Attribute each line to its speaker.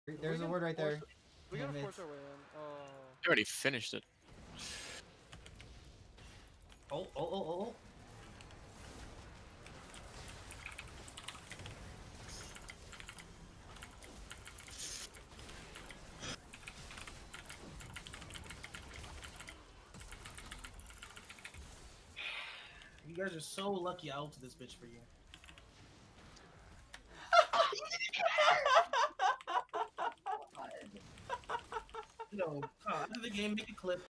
Speaker 1: There's a word right there.
Speaker 2: We gotta force our way in. Oh.
Speaker 3: I already finished it.
Speaker 4: Oh. You guys are so lucky I ulted this bitch for you. No, after the game, make a clip.